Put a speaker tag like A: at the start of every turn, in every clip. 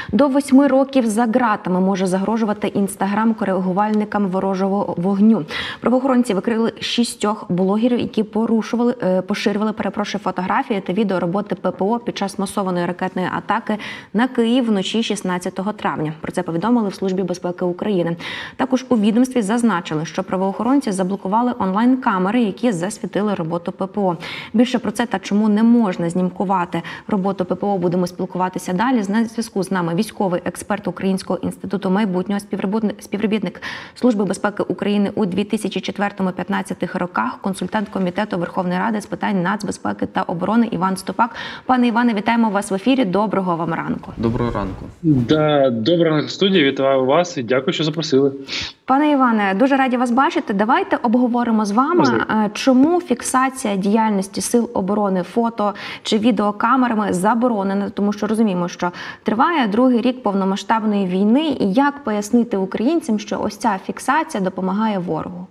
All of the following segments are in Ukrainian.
A: До 8 років за ґратами може загрожувати інстаграм-коригувальникам ворожого вогню. Правоохоронці викрили 6 блогерів, які поширювали фотографії та відео роботи ППО під час масованої ракетної атаки на Київ вночі 16 травня. Про це повідомили в Службі безпеки України. Також у відомстві зазначили, що правоохоронці заблокували онлайн-камери, які засвітили роботу ППО. Більше про це та чому не можна знімкувати роботу ППО будемо спілкуватися далі. На зв'язку з нами військовий експерт Українського інституту майбутнього, співробітник Служби безпеки України у 2004-2015 роках, консультант Комітету Верховної Ради з питань нацбезпеки та оборони Іван Ступак. Пане Іване, вітаємо вас в ефірі. Доброго вам ранку.
B: Доброго ранку.
C: Доброго ранку, студія. Вітаю вас і дякую, що запросили.
A: Пане Іване, дуже раді вас бачити. Давайте обговоримо з вами, чому фіксація діяльності Сил оборони фото чи відеокамерами заборонена, тому що розуміємо, що триває другий рік повномасштабної війни, і як пояснити українцям, що ось ця фіксація допомагає ворогу?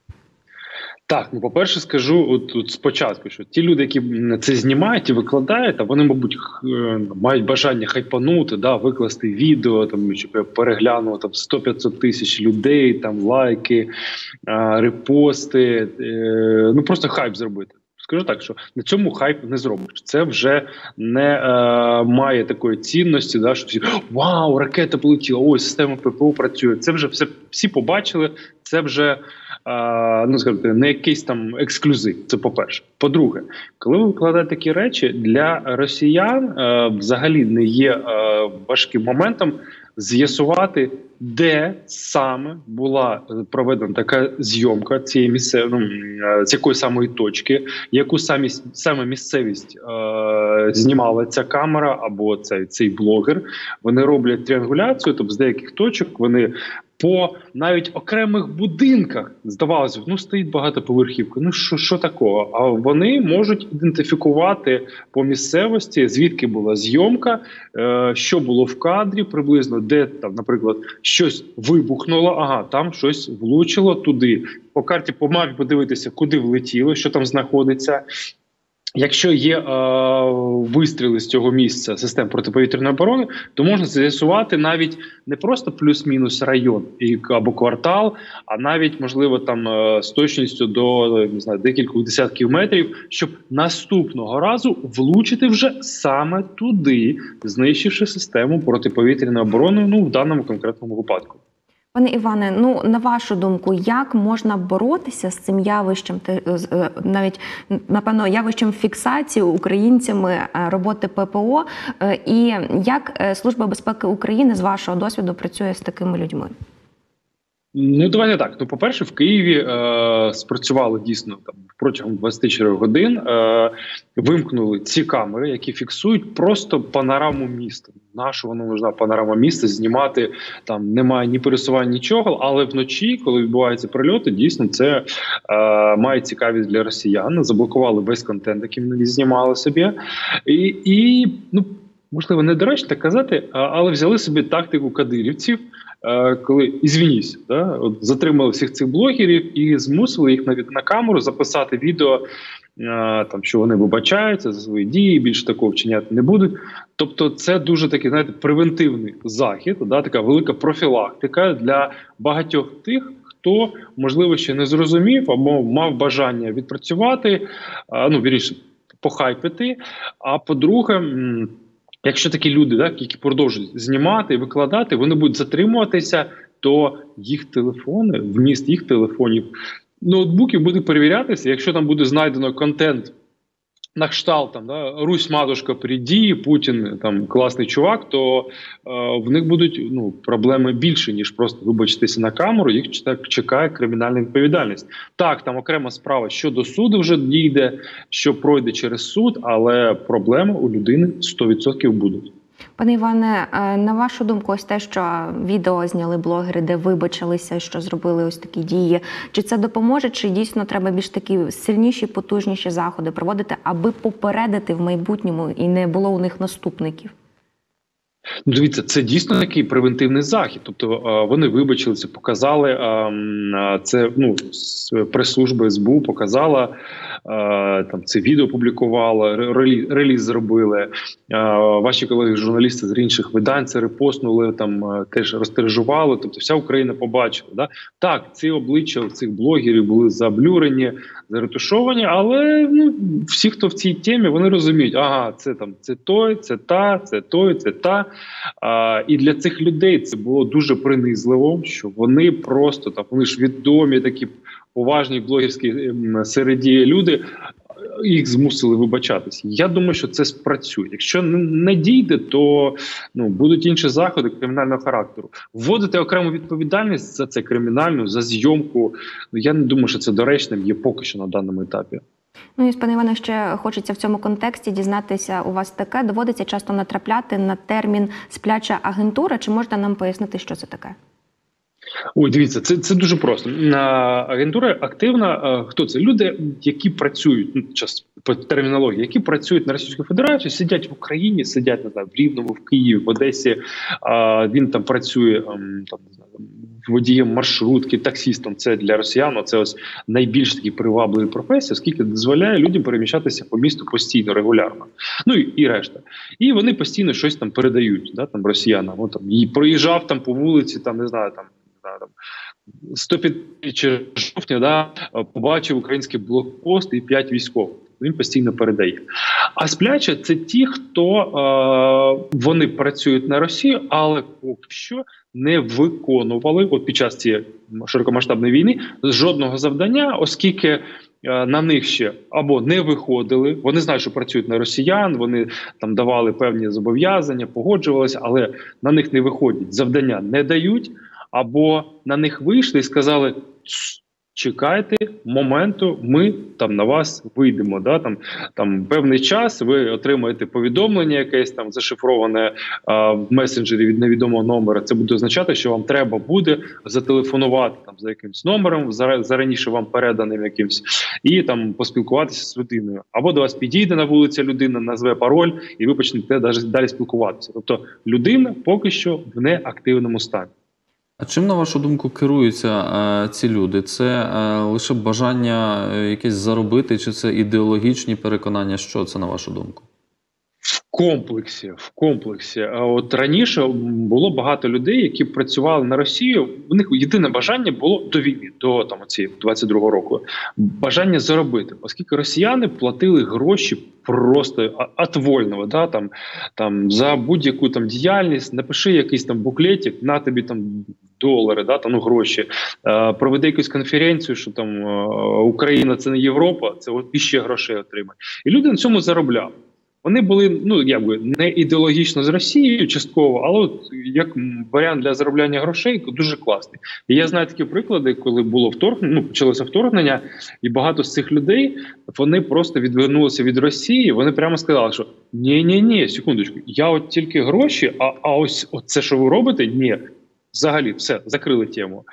C: Так, по-перше, скажу от спочатку, що ті люди, які це знімають і викладають, вони, мабуть, мають бажання хайпанути, викласти відео, щоб переглянуло 100-500 тисяч людей, лайки, репости, просто хайп зробити. Скажу так, що на цьому хайп не зробиш. Це вже не має такої цінності, що всі «Вау, ракета полетіла, ось система ППО працює». Це вже всі побачили, це вже не якийсь там ексклюзив, це по-перше. По-друге, коли ви викладаєте такі речі, для росіян взагалі не є важким моментом з'ясувати, де саме була проведена така зйомка цієї з якої самої точки, яку саме місцевість знімала ця камера або цей блогер. Вони роблять тріангуляцію, тобто з деяких точок вони по навіть окремих будинках, здавалося, стоїть багатоповерхівка, що такого? А вони можуть ідентифікувати по місцевості, звідки була зйомка, що було в кадрі приблизно, де там, наприклад, щось вибухнуло, там щось влучило туди. По карті, по мапі подивитися, куди влетіло, що там знаходиться. Якщо є вистріли з цього місця систем протиповітряної оборони, то можна з'ясувати навіть не просто плюс-мінус район або квартал, а навіть, можливо, з точністю до декількох десятків метрів, щоб наступного разу влучити вже саме туди, знищивши систему протиповітряної оборони, в даному конкретному випадку.
A: Пане Іване, на вашу думку, як можна боротися з цим явищем, навіть, напевно, явищем фіксації українцями роботи ППО, і як Служба безпеки України, з вашого досвіду, працює з такими людьми?
C: Давайте так. По-перше, в Києві спрацювали дійсно протягом 24 годин, вимкнули ці камери, які фіксують просто панораму міста. Нашу воно нужна панорама міста, знімати немає ні пересування, нічого, але вночі, коли відбуваються прильоти, дійсно це має цікавість для росіян. Заблокували весь контент, який вони знімали собі. І можливо, недоречно так казати, але взяли собі тактику кадирівців, коли, ізвінісь, затримали всіх цих блогерів і змусили їх на камеру записати відео, що вони вибачаються за свої дії, більше такого вчиняти не будуть. Тобто це дуже такий, превентивний захід, така велика профілактика для багатьох тих, хто, можливо, ще не зрозумів або мав бажання відпрацювати, вірніше, похайпити. А по-друге, якщо такі люди, які продовжують знімати і викладати, вони будуть затримуватися, то їх телефони, вміст їх телефонів, ноутбуків буде перевірятися. Якщо там буде знайдено контент на кшталт, «Русь, матушка, приди», Путін, класний чувак, то в них будуть проблеми більше, ніж просто вибачитися на камеру, їх чекає кримінальна відповідальність. Так, там окрема справа, що до суду вже дійде, що пройде через суд, але проблеми у людини 100% будуть.
A: Пане Іване, на вашу думку, ось те, що відео зняли блогери, де вибачилися, що зробили ось такі дії, чи це допоможе, чи дійсно треба більш такі сильніші, потужніші заходи проводити, аби попередити в майбутньому і не було у них наступників?
C: Дивіться, це дійсно такий превентивний захід. Тобто вони вибачилися, показали, це прес-служба СБУ показала там це відео публікувало, реліз зробили. Ваші колеги-журналісти з інших видань це репостнули, там теж розтиражували. Тобто вся Україна побачила. Да? Так, ці обличчя цих блогерів були заблюрені, заретушовані, але всі, хто в цій темі, вони розуміють, ага, це той, це та, це той, це та. І для цих людей це було дуже принизливо, що вони просто там, вони ж відомі, такі поважні блогерські середі люди, їх змусили вибачатися. Я думаю, що це спрацює. Якщо не дійде, то будуть інші заходи кримінального характеру. Вводити окрему відповідальність за це кримінальну, за зйомку, я не думаю, що це доречним є поки що на даному етапі.
A: І, пане Іване, ще хочеться в цьому контексті дізнатися у вас таке. Доводиться часто натрапляти на термін «спляча агентура». Чи можете нам пояснити, що це таке?
C: Ой, дивіться, це дуже просто. Агентура активна. Хто це? Люди, які працюють, по термінології, які працюють на Російську Федерацію, сидять в Україні, сидять, не знаю, в Рівному, в Києві, в Одесі. Він там працює, водієм маршрутки, таксістом. Це для росіян, це ось найбільш такі привабливі професії, оскільки дозволяє людям переміщатися по місту постійно, регулярно. І решта. І вони постійно щось там передають, там росіянам. І проїжджав там по вулиці, не знаю, 105 жовтня, побачив український блокпост і 5 військових. Він постійно передає. А спляча – це ті, хто вони працюють на Росію, але поки що не виконували під час цієї широкомасштабної війни жодного завдання, оскільки на них ще або не виходили, вони знають, що працюють на росіян, вони там давали певні зобов'язання, погоджувалися, але на них не виходять, завдання не дають, або на них вийшли і сказали: чекайте моменту, ми там на вас вийдемо. Там певний час ви отримаєте повідомлення якесь там зашифроване в месенджері від невідомого номера. Це буде означати, що вам треба буде зателефонувати там за якимсь номером, за раніше вам переданим якимсь, і там поспілкуватися з людиною. Або до вас підійде на вулиці людина, назве пароль, і ви почнете далі спілкуватися. Тобто людина поки що в неактивному стані.
B: А чим, на вашу думку, керуються ці люди? Це лише бажання якесь заробити, чи це ідеологічні переконання? Що це, на вашу думку?
C: В комплексі. От раніше було багато людей, які працювали на Росію. У них єдине бажання було до війни, до цієї 22-го року. Бажання заробити, оскільки росіяни платили гроші просто от вольного, там за будь-яку там діяльність, напиши якийсь там буклетик, на тобі там долари, гроші, проведи якусь конференцію, що там Україна – це не Європа, це от іще грошей отримає. І люди на цьому заробляли. Вони були, не ідеологічно з Росією частково, але як варіант для заробляння грошей дуже класний. І я знаю такі приклади, коли було почалося вторгнення, і багато з цих людей, вони просто відвернулися від Росії, вони прямо сказали, що ні, секундочку, я от тільки гроші, а ось це, що ви робите, ні. Взагалі, все, закрили тему.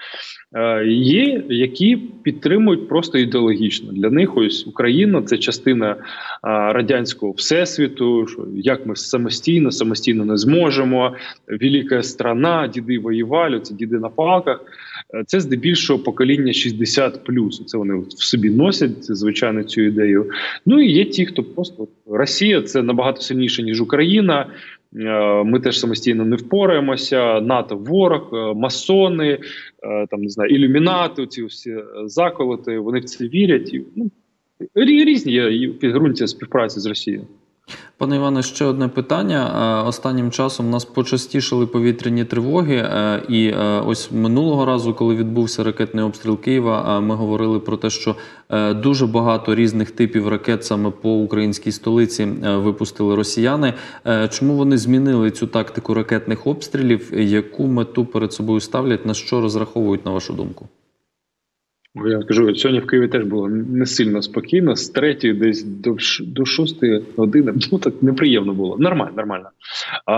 C: Є, які підтримують просто ідеологічно. Для них ось Україна – це частина радянського всесвіту, що як ми самостійно не зможемо, велика страна, діди воювали, це діди на палках. Це здебільшого покоління 60+. Це вони в собі носять, звичайно, цю ідею. І є ті, хто просто Росія – це набагато сильніше, ніж Україна. Ми теж самостійно не впораємося, НАТО ворог, масони, ілюмінати, ці всі заколоти, вони в це вірять. Різні є підґрунтя співпраці з Росією.
B: Пане Іване, ще одне питання. Останнім часом у нас почастішали повітряні тривоги, і ось минулого разу, коли відбувся ракетний обстріл Києва, ми говорили про те, що дуже багато різних типів ракет саме по українській столиці випустили росіяни. Чому вони змінили цю тактику ракетних обстрілів? Яку мету перед собою ставлять? На що розраховують, на вашу думку?
C: Я кажу, сьогодні в Києві теж було не сильно спокійно, з 3-ї десь до 6-ї години, так неприємно було. Нормально.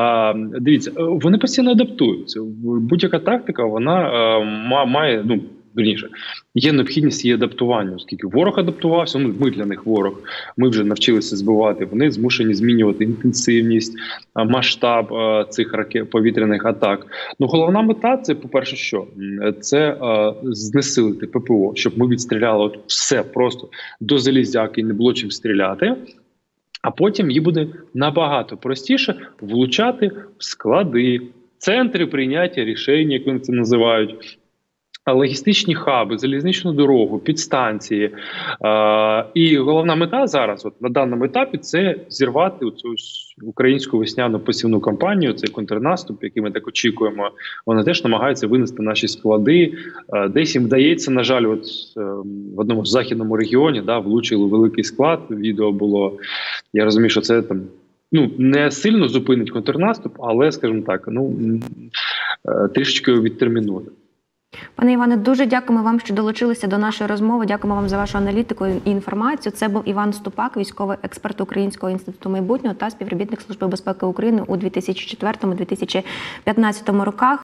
C: Дивіться, вони постійно адаптуються. Будь-яка тактика, вона має, Вірніше, є необхідність її адаптування, оскільки ворог адаптувався, ми для них ворог, ми вже навчилися збивати, вони змушені змінювати інтенсивність, масштаб цих повітряних атак. Ну, головна мета – це, по-перше, що? Це знесилити ППО, щоб ми відстріляли все просто до залізяки і не було чим стріляти. А потім їй буде набагато простіше влучати в склади, центри прийняття рішень, як вони це називають, логістичні хаби, залізничну дорогу, підстанції. І головна мета зараз, на даному етапі, це зірвати цю українську весняну посівну кампанію, цей контрнаступ, який ми так очікуємо. Вони теж намагаються винести наші склади. Десь їм вдається, на жаль, в одному західному регіоні влучили великий склад, відео було. Я розумію, що це там не сильно зупинить контрнаступ, але, скажімо так, трішечки його відтермінує.
A: Пане Іване, дуже дякуємо вам, що долучилися до нашої розмови. Дякуємо вам за вашу аналітику і інформацію. Це був Іван Ступак, військовий експерт Українського інституту майбутнього та співробітник Служби безпеки України у 2004-2015 роках.